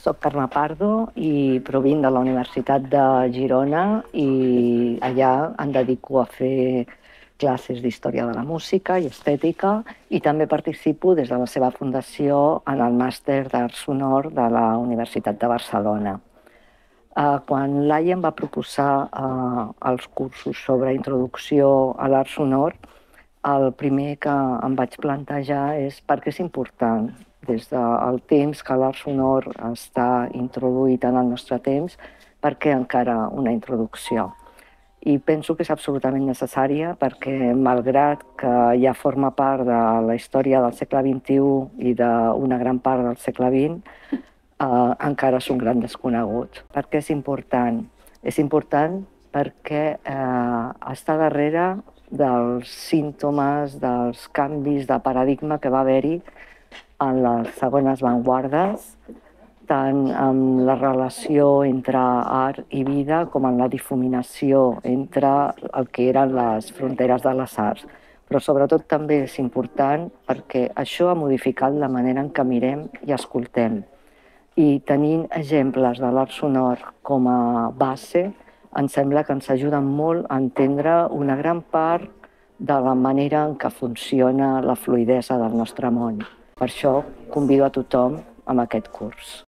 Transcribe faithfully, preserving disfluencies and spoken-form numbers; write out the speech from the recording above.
Soc Carme Pardo i provinc de la Universitat de Girona i allà em dedico a fer classes d'Història de la Música i Estètica i també participo des de la seva fundació en el Màster d'Art Sonor de la Universitat de Barcelona. Quan l'A I em va proposar els cursos sobre introducció a l'art sonor, el primer que em vaig plantejar és per què és important, des del temps que l'art sonor està introduït en el nostre temps, per què encara una introducció. I penso que és absolutament necessària perquè, malgrat que ja forma part de la història del segle vint-i-u i d'una gran part del segle vint, eh, encara és un gran desconegut. Per què és important? És important perquè eh, està darrere dels símptomes, dels canvis de paradigma que va haver-hi en les segones avantguardes, tant en la relació entre art i vida com en la difuminació entre el que eren les fronteres de les arts. Però sobretot també és important perquè això ha modificat la manera en què mirem i escoltem. I tenint exemples de l'art sonor com a base, em sembla que ens ajuden molt a entendre una gran part de la manera en què funciona la fluïdesa del nostre món. Per això convido a tothom a aquest curs.